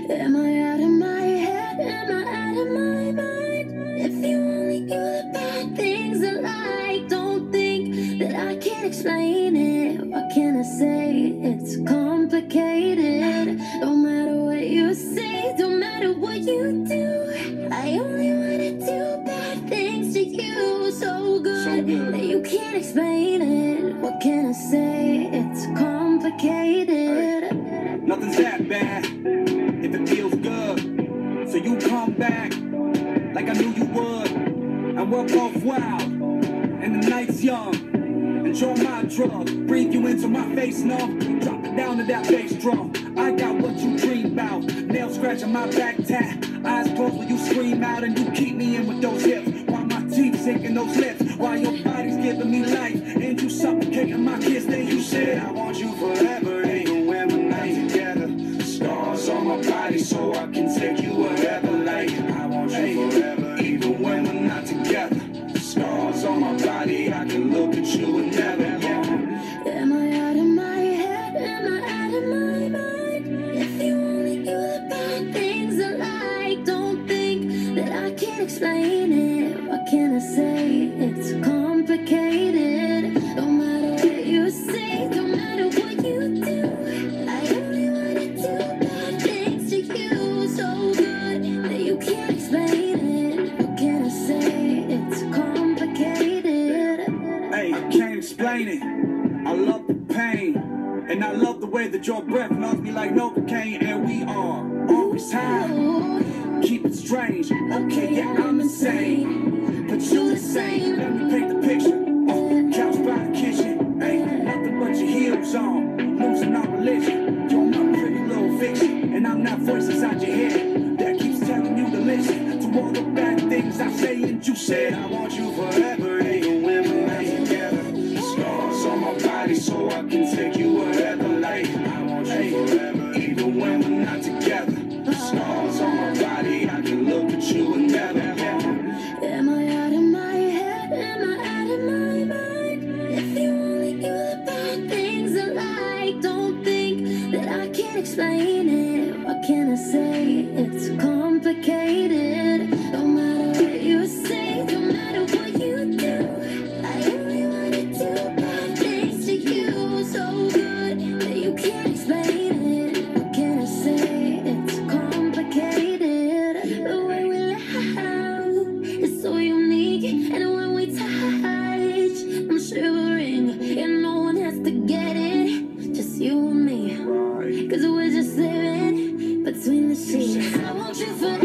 Am I out of my head? Am I out of my mind? If you only knew the bad things I like, don't think that I can't explain it. What can I say? It's complicated. No matter what you say, don't matter what you do, I only wanna do bad things to you. So good that you can't explain it. What can I say? It's complicated. Nothing's that bad if it feels good. So you come back like I knew you would. And we're both wild and the night's young. Enjoy my drug, breathe you into my face numb. Drop it down to that bass drum. I got what you dream about. Nails scratching my back tat. Eyes closed when you scream out and you keep me in with those hips. While my teeth sinking those lips. While your body's giving me life and you suffocating my kiss. Then you said I want you forever, even when we're not together. Scars on my body so I can take you wherever. Like I want you forever, even when we're not together. Scars on my body, I can look at you and never. Am I out of my head? Am I out of my mind? If you only knew the bad things I like, don't think that I can't explain it. What can I say? It's complicated. No matter what you say, no matter what you do, I only wanna do bad things to you. So good that you can't explain it. What can I say? It's complicated. Hey, I can't explain it. I love the pain, and I love the way that your breath melts me like Novocaine. And we are always high. Keep it strange. Okay, yeah, I'm insane, but you the same. Let me paint the picture. Couch by the kitchen. Hey, nothing but your heels on. Losing our religion. You're my pretty little fiction, and I'm that voice inside your head that keeps telling you to listen to all the bad things I say. And you said I want you forever, even when we're not together. Scars on my body so I can take you wherever. Like I want you forever, even when we're not together. Scars on my body, I can look at you and never. Am I out of my head? Am I out of my mind? If you only knew the bad things I like, don't think that I can't explain it. What can I say? It's complicated. No matter what you say, no matter what you do, I only wanna do bad things to you. So good that you can't explain it. What can I say? It's complicated. The way we laugh is so unique, and when we touch, I'm shivering, and no one has to get it, just you and me. Cause we're just living between the sheets. I want you forever.